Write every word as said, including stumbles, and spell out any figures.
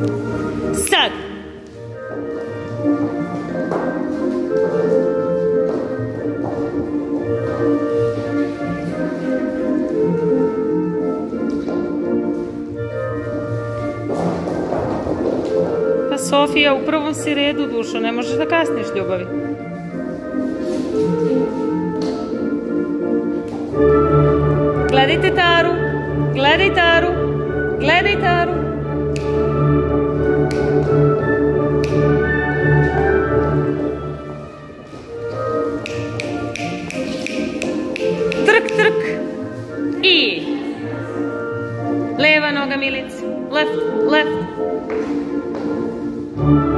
Sad. Pa Sofija, u prvom si redu, dušo, ne možeš da kasniš, ljubavi. Gledajte Taru, gledaj Taru, gledaj Taru. Trk, trk. I leva noga, Milic. Left, left.